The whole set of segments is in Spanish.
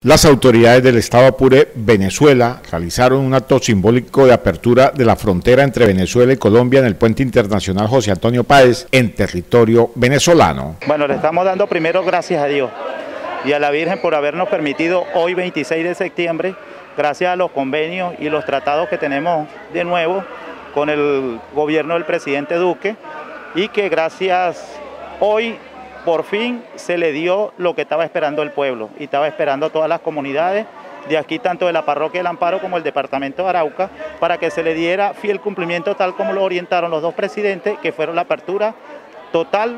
Las autoridades del estado Apure, Venezuela, realizaron un acto simbólico de apertura de la frontera entre Venezuela y Colombia en el puente internacional José Antonio Páez, en territorio venezolano. Bueno, le estamos dando primero gracias a Dios y a la Virgen por habernos permitido hoy 26 de septiembre, gracias a los convenios y los tratados que tenemos de nuevo con el gobierno del presidente Duque, y que gracias hoy por fin se le dio lo que estaba esperando el pueblo y estaba esperando todas las comunidades de aquí, tanto de la parroquia del Amparo como el departamento de Arauca, para que se le diera fiel cumplimiento tal como lo orientaron los dos presidentes, que fueron la apertura total,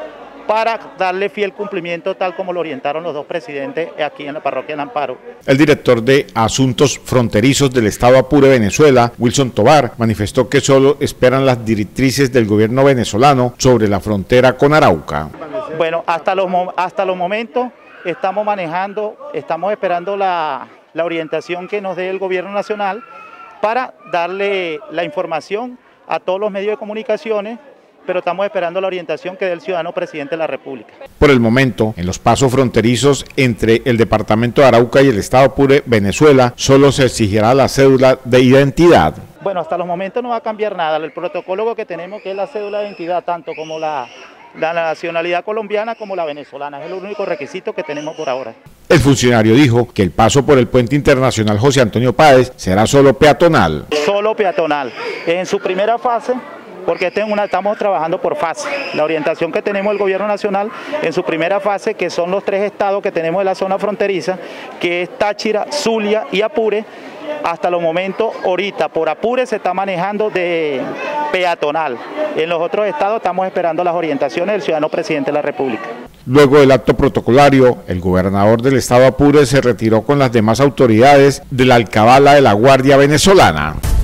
para darle fiel cumplimiento tal como lo orientaron los dos presidentes aquí en la parroquia del Amparo. El director de Asuntos Fronterizos del estado Apure, Venezuela, Wilson Tobar, manifestó que solo esperan las directrices del gobierno venezolano sobre la frontera con Arauca. Bueno, hasta los momentos estamos esperando la orientación que nos dé el gobierno nacional para darle la información a todos los medios de comunicaciones, pero estamos esperando la orientación que dé el ciudadano presidente de la República. Por el momento, en los pasos fronterizos entre el departamento de Arauca y el estado Apure, Venezuela, solo se exigirá la cédula de identidad. Bueno, hasta los momentos no va a cambiar nada. El protocolo que tenemos, que es la cédula de identidad, tanto como la nacionalidad colombiana como la venezolana, es el único requisito que tenemos por ahora. El funcionario dijo que el paso por el puente internacional José Antonio Páez será solo peatonal. Solo peatonal. En su primera fase, porque estamos trabajando por fase. La orientación que tenemos del gobierno nacional en su primera fase, que son los 3 estados que tenemos de la zona fronteriza, que es Táchira, Zulia y Apure, hasta los momentos ahorita por Apure se está manejando de peatonal. En los otros estados estamos esperando las orientaciones del ciudadano presidente de la República. Luego del acto protocolario, el gobernador del estado Apure se retiró con las demás autoridades de la alcabala de la Guardia Venezolana.